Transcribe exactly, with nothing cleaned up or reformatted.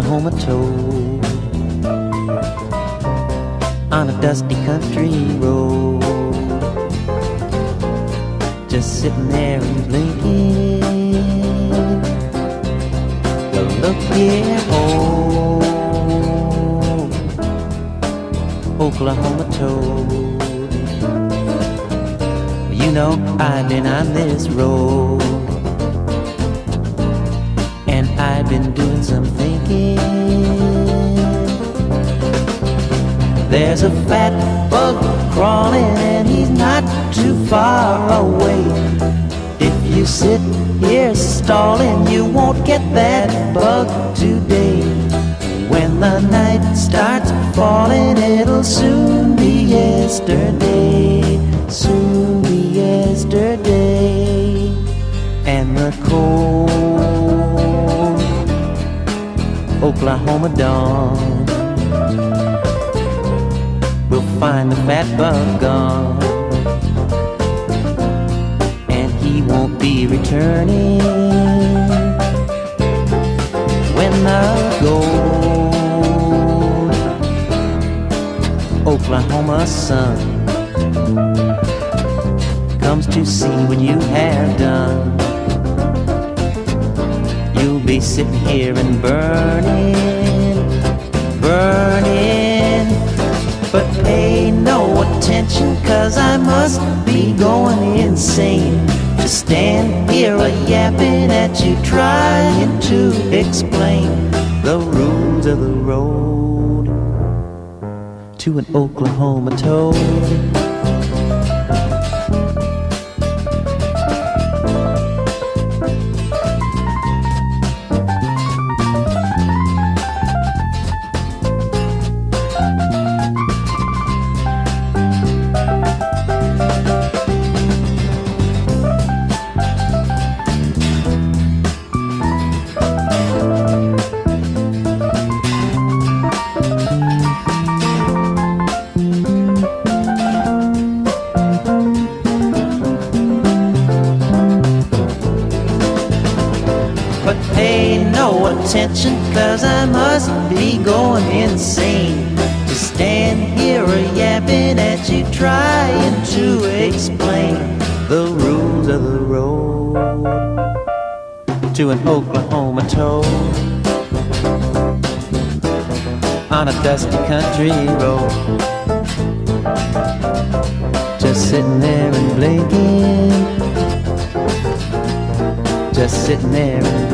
Oklahoma toad on a dusty country road, just sitting there and blinking. Well, look here, oh, Oklahoma toad, you know I've been on this road, and I've been doing some thinking. There's a fat bug crawling and he's not too far away. If you sit here stalling, you won't get that bug today. When the night starts falling, it'll soon be yesterday, soon be yesterday. And the cold Oklahoma dawn will find the fat bug gone, and he won't be returning. When the gold Oklahoma sun comes to see what you have done, you'll be sitting here and burning, burning. But pay no attention, 'cause I must be going insane to stand here a-yapping at you, trying to explain the rules of the road to an Oklahoma toad. But pay no attention, 'cause I must be going insane to stand here a-yapping at you, trying to explain the rules of the road to an Oklahoma toad on a dusty country road, just sitting there and blinking, just sitting there and